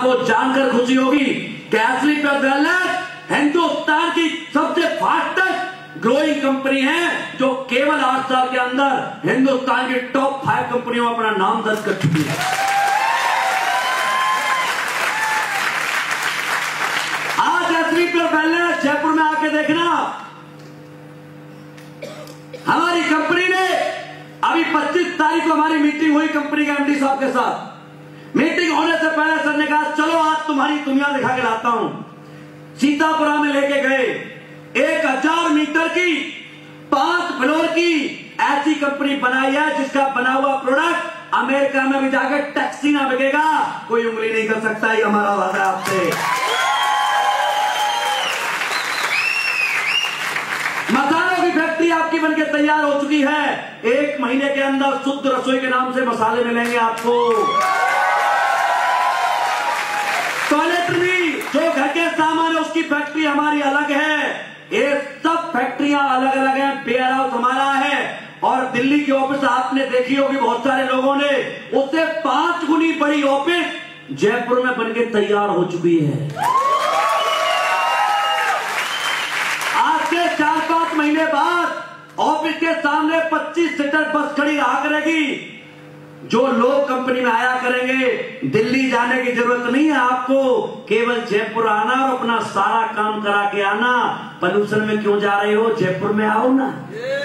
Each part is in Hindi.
आपको जानकर खुशी होगी कि एस्लीप वेलनेस हिंदुस्तान की सबसे फास्टेस्ट ग्रोइंग कंपनी है, जो केवल 8 साल के अंदर हिंदुस्तान की टॉप 5 कंपनियों में अपना नाम दर्ज कर चुकी है। आज एस्लीप वेलनेस जयपुर में आके देखना, हमारी कंपनी ने अभी 25 तारीख को हमारी मीटिंग हुई कंपनी के एमडी साहब के साथ। मीटिंग होने से पहले सर ने कहा चलो आज तुम्हारी दुनिया दिखा के लाता हूं। सीतापुरा में लेके गए, 1000 मीटर की 5 फ्लोर की ऐसी कंपनी बनाई है जिसका बना हुआ प्रोडक्ट अमेरिका में भी जाकर टैक्सी ना बिकेगा, कोई उंगली नहीं कर सकता। ये हमारा वादा है आपसे। मसालों की फैक्ट्री आपकी बनके तैयार हो चुकी है। 1 महीने के अंदर शुद्ध रसोई के नाम से मसाले मिलेंगे आपको। टॉयलेटरी जो घर के सामान है उसकी फैक्ट्री हमारी अलग है। ये सब फैक्ट्रियां अलग अलग हैं। वेयर हाउस हमारा है और दिल्ली की ऑफिस आपने देखी होगी बहुत सारे लोगों ने, उससे 5 गुनी बड़ी ऑफिस जयपुर में बनके तैयार हो चुकी है। आज से 4-5 महीने बाद ऑफिस के सामने 25 सीटर बस खड़ी रहा करेगी। जो लोग कंपनी में आया करेंगे, दिल्ली जाने की जरूरत नहीं है आपको, केवल जयपुर आना और अपना सारा काम करा के आना। पॉल्यूशन में क्यों जा रहे हो, जयपुर में आओ ना।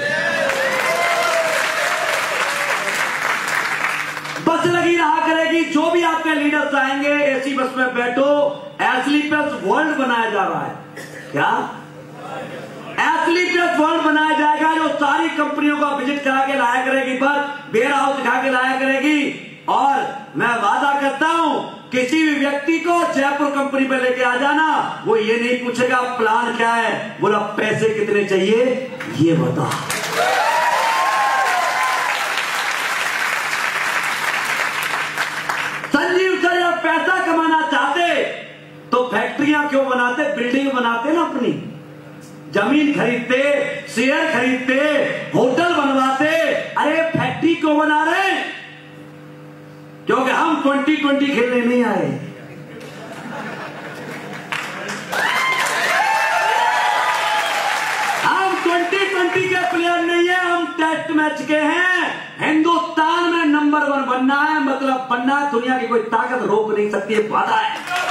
बस लगी रहा करेगी, जो भी आपके लीडर्स आएंगे एसी बस में बैठो। एस्लीप वर्ल्ड बनाया जा रहा है। क्या एस्लीप वर्ल्ड बनाया जाएगा, जो सारी कंपनियों का विजिट करा के लाया करेगी, बस वेयर हाउस दिखा के लाया करेगी। और मैं वादा करता हूं किसी भी व्यक्ति को जयपुर कंपनी पे लेके आ जाना, वो ये नहीं पूछेगा प्लान क्या है, बोला पैसे कितने चाहिए ये बता। संजीव सर जब पैसा कमाना चाहते तो फैक्ट्रियां क्यों बनाते, बिल्डिंग बनाते ना, अपनी जमीन खरीदते, शेयर खरीदते, होटल बनवाते। अरे फैक्ट्री क्यों बना रहे, क्योंकि हम 2020 खेलने नहीं आए। हम 2020 के प्लेयर नहीं है, हम टेस्ट मैच के हैं। हिंदुस्तान में नंबर 1 बनना है, मतलब बनना है, दुनिया की कोई ताकत रोक नहीं सकती है, वादा है।